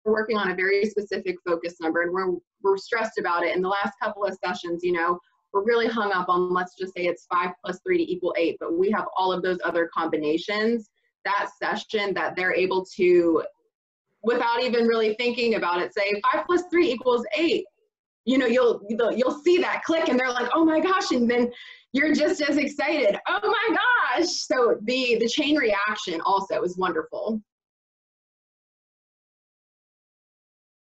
working on a very specific focus number, and we're stressed about it. In the last couple of sessions, you know, we're really hung up on, let's just say it's 5 + 3 = 8, but we have all of those other combinations. That session that they're able to, without even really thinking about it, say 5 + 3 = 8. You know, you'll see that click and they're like, oh my gosh, and then you're just as excited. Oh my gosh. So the chain reaction also is wonderful.